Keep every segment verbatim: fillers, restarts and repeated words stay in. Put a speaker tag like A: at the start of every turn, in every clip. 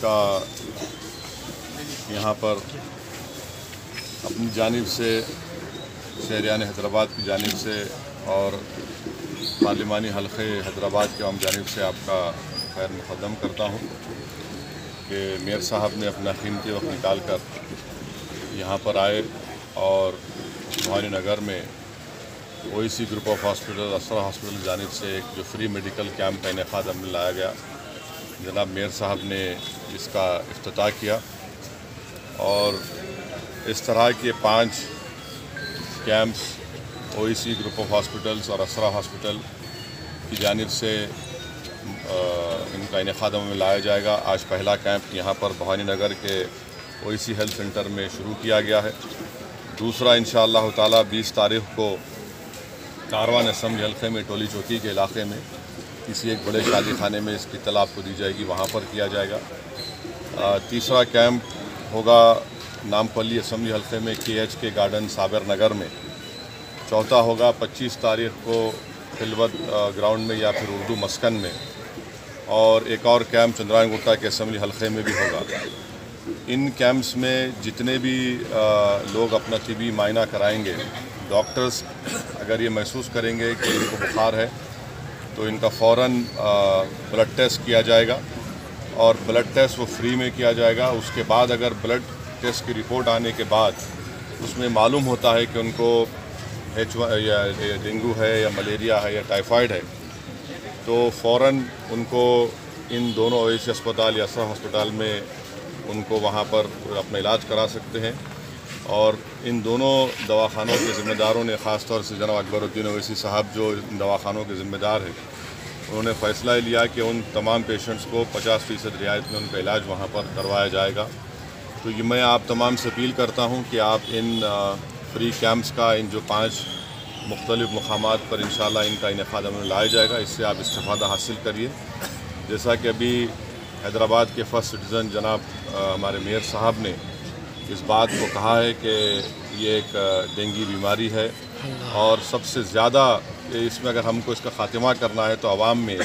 A: का यहाँ पर अपनी जानिब से शहरियान हैदराबाद की जानिब से और पार्लिमानी हल्क़े हैदराबाद के आम जानिब से आपका खैर मुक़द्दम करता हूँ कि मेयर साहब ने अपना कीमती वक्त निकाल कर यहाँ पर आए और भवानी नगर में OAC group of hospital Asra hospital की जानिब से एक जो फ्री मेडिकल कैंप का इनेकाद अमल लाया गया। जनाब मेयर साहब ने इसका इफ्तिताह किया और इस तरह के पाँच camps OAC group of hospitals और असरा हॉस्पिटल की जानिब से आ, इनका इनेकाद में लाया जाएगा। आज पहला कैंप यहाँ पर भवानी नगर के ओएसी हेल्थ सेंटर में शुरू किया गया है। दूसरा इंशाअल्लाह ताला बीस तारीख को कारवान असम्बली हल्के में टोली चौकी के इलाके में किसी एक बड़े शादी खाने में इसकी इत्तला आपको दी जाएगी, वहाँ पर किया जाएगा। आ, तीसरा कैंप होगा नामपल्ली असम्बली हल्के में के एच के गार्डन साबर नगर में। चौथा होगा पच्चीस तारीख को खिलवत ग्राउंड में या फिर उर्दू मस्कन में। और एक और कैंप चंद्रायन गुट्टा के असम्बली हल्के में भी होगा। इन कैंप्स में जितने भी आ, लोग अपना तिबी मायना कराएंगे, डॉक्टर्स अगर ये महसूस करेंगे कि इनको बुखार है तो इनका फ़ौरन ब्लड टेस्ट किया जाएगा और ब्लड टेस्ट वो फ्री में किया जाएगा। उसके बाद अगर ब्लड टेस्ट की रिपोर्ट आने के बाद उसमें मालूम होता है कि उनको एच या डेंगू है या मलेरिया है या टाइफाइड है तो फ़ौरन उनको इन दोनों ओएसी अस्पताल या असरा हॉस्पिटल में उनको वहाँ पर अपना इलाज करा सकते हैं। और इन दोनों दवाखानों के ज़िम्मेदारों ने ख़ास तौर से जनाब अकबरुद्दीन ओवैसी साहब जो इन दवाखानों के ज़िम्मेदार हैं, उन्होंने फ़ैसला लिया कि उन तमाम पेशेंट्स को पचास फ़ीसद रियायत में उनका इलाज वहाँ पर करवाया जाएगा। तो ये मैं आप तमाम से अपील करता हूँ कि आप इन फ्री कैंप्स का इन जो पाँच मुख्तलिफ़ मकामात पर इंशाअल्लाह इनका इनेकाद में लाया जाएगा, इससे आप इस्तिफ़ादा हासिल करिए। जैसा कि अभी हैदराबाद के फ़र्स्ट सिटीज़न जनाब हमारे मेयर साहब ने इस बात को कहा है कि ये एक डेंगू बीमारी है और सबसे ज़्यादा इसमें अगर हमको इसका ख़ात्मा करना है तो आवाम में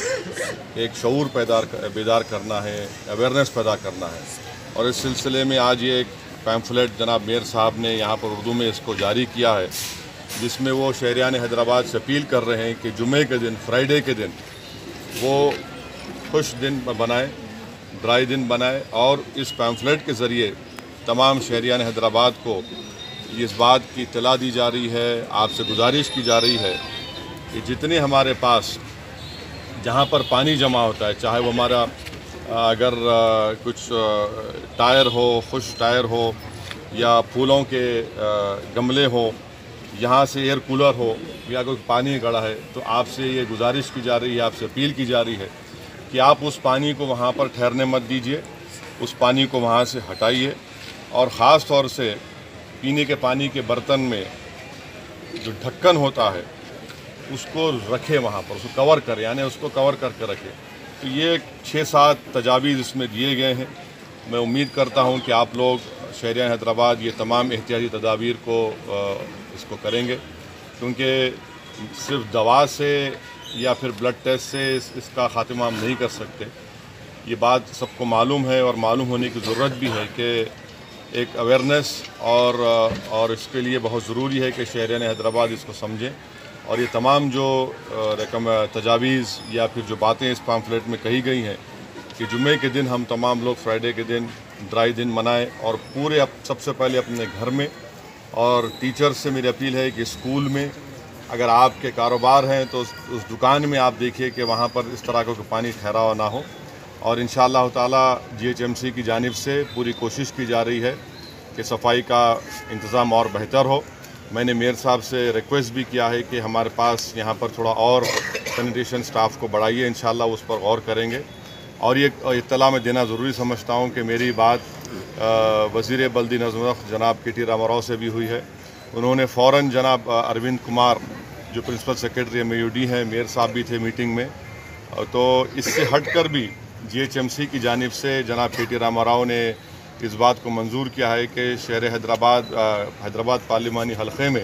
A: एक शऊर पैदा बेदार करना है, अवेयरनेस पैदा करना है। और इस सिलसिले में आज ये एक पैम्फलेट जनाब मेयर साहब ने यहाँ पर उर्दू में इसको जारी किया है, जिसमें वो शहरियान हैदराबाद से अपील कर रहे हैं कि जुमे के दिन, फ्राइडे के दिन वो खुश दिन बनाए, ड्राई दिन बनाए और इस पैम्फलेट के ज़रिए तमाम शहरियान हैदराबाद को इस बात की इत्तला दी जा रही है, आपसे गुजारिश की जा रही है कि जितने हमारे पास जहाँ पर पानी जमा होता है, चाहे वो हमारा अगर कुछ टायर हो, खुश टायर हो या फूलों के गमले हो, यहाँ से एयर कूलर हो या कोई पानी गड़ा है, तो आपसे ये गुजारिश की जा रही है, आपसे अपील की जा रही है कि आप उस पानी को वहाँ पर ठहरने मत दीजिए, उस पानी को वहाँ से हटाइए और ख़ास तौर से पीने के पानी के बर्तन में जो ढक्कन होता है उसको रखें वहाँ पर, उसको कवर करें, यानी उसको कवर करके रखें। तो ये छः सात तजावीज़ इसमें दिए गए हैं। मैं उम्मीद करता हूँ कि आप लोग शहरियान हैदराबाद ये तमाम एहतियाती तदाबीर को इसको करेंगे, क्योंकि सिर्फ दवा से या फिर ब्लड टेस्ट से इस, इसका ख़ात्मा हम नहीं कर सकते। ये बात सबको मालूम है और मालूम होने की ज़रूरत भी है कि एक अवेयरनेस और और इसके लिए बहुत ज़रूरी है कि शहरियान हैदराबाद इसको समझें। और ये तमाम जो रकम तजावीज़ या फिर जो बातें इस पैम्फलेट में कही गई हैं कि जुमे के दिन हम तमाम लोग फ्राइडे के दिन ड्राई दिन मनाएं और पूरे अप, सबसे पहले अपने घर में, और टीचर से मेरी अपील है कि स्कूल में, अगर आपके कारोबार हैं तो उस, उस दुकान में आप देखिए कि वहाँ पर इस तरह का पानी ठहरा हुआ ना हो। और इंशाअल्लाह ताला जी एच एम सी की जानिब से पूरी कोशिश की जा रही है कि सफाई का इंतज़ाम और बेहतर हो। मैंने मेयर साहब से रिक्वेस्ट भी किया है कि हमारे पास यहाँ पर थोड़ा और सैनिटेशन स्टाफ को बढ़ाइए, इंशाअल्लाह उस पर गौर करेंगे। और ये इत्तला में देना ज़रूरी समझता हूँ कि मेरी बात वज़ीर बल्दी नज़्म जनाब के टी रामाराव से भी हुई है। उन्होंने फ़ौरन जनाब अरविंद कुमार जो principal secretary M U D हैं, मेयर साहब भी थे मीटिंग में, तो इससे हट कर भी जी एच एम सी की जानिब से जनाब के टी रामाराव ने इस बात को मंजूर किया है कि शहर हैदराबाद हैदराबाद पार्लिमानी हल्के में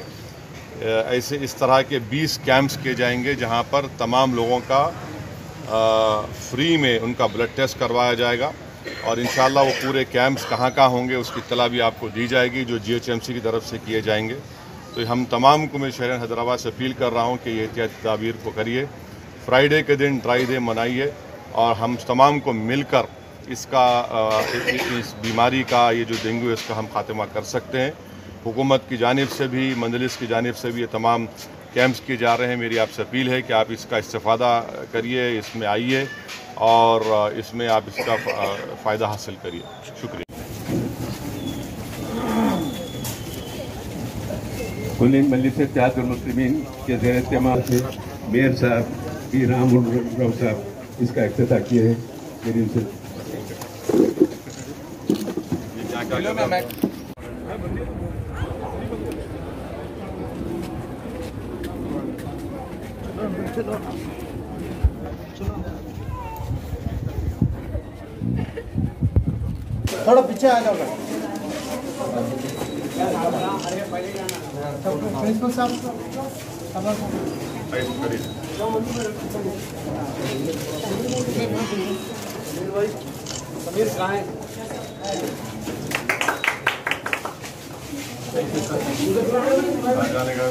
A: ऐसे इस तरह के बीस कैंप्स किए जाएंगे जहां पर तमाम लोगों का आ, फ्री में उनका ब्लड टेस्ट करवाया जाएगा और इंशाअल्लाह वो पूरे कैंप्स कहाँ कहाँ होंगे उसकी इत्तला भी आपको दी जाएगी, जो जी एच एम सी की तरफ से किए जाएंगे। तो हम तमाम को मैं शहर हैदराबाद से अपील कर रहा हूँ कि ये एहतियाती तदाबीर को करिए। फ्राइडे के दिन ड्राई डे मनाइए और हम तमाम को मिलकर इसका इस बीमारी का, ये जो डेंगू है, इसका हम खात्मा कर सकते हैं। हुकूमत की जानिब से भी, मंजलिस की जानिब से भी ये तमाम कैंप्स किए जा रहे हैं। मेरी आपसे अपील है कि आप इसका इस्तेफ़ादा करिए, इसमें आइए और इसमें आप इसका फ़ायदा हासिल करिए। शुक्रिया।
B: कुलीन मजलिस इत्तेहादुल मुस्लिमीन के ज़ेर इत्तेमाम से मेयर साहब पी राम राव साहब इसका इफ्तिताह किए हैं। मेरी उनसे
C: थोड़ा पीछे आ जाओ। प्रिंसिपल साहब समीर कहाँ है?
A: जाने का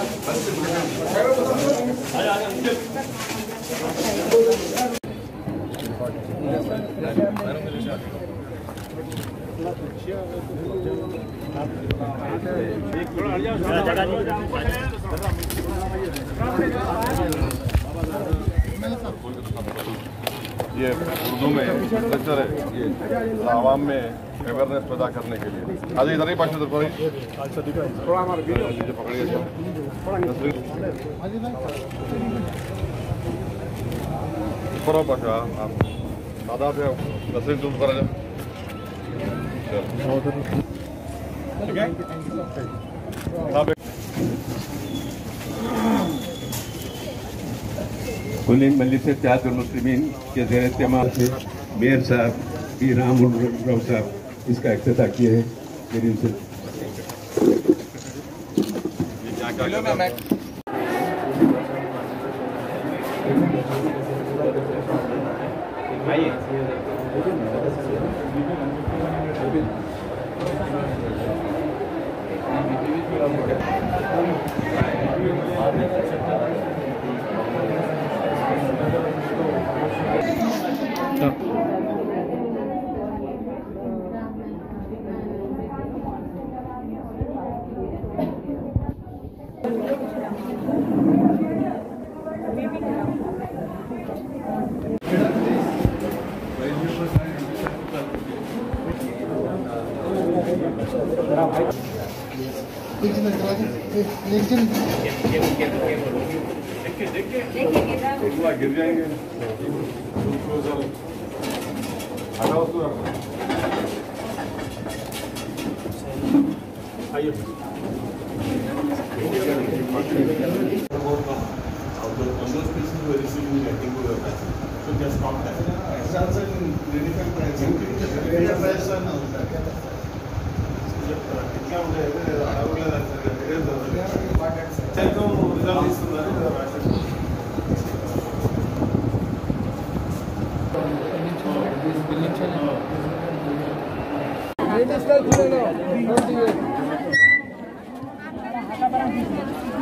A: ये उर्दू में लेक्चर है, ये आवाम में अवेयरनेस पैदा करने के लिए। आज इधर ही पास उधर पकड़िए ऊपर पाशा आप दादा थे नसरीन तुम करा जाओ।
B: कुलीन मजलिस इत्तेहादुल मुस्लिमीन के ज़ेर इत्तेमाम से मेयर साहब पी राम राव साहब इसका इफ्तिताह किए हैं। मेरी उनसे
A: गिर जाएंगे।
C: लेडीज का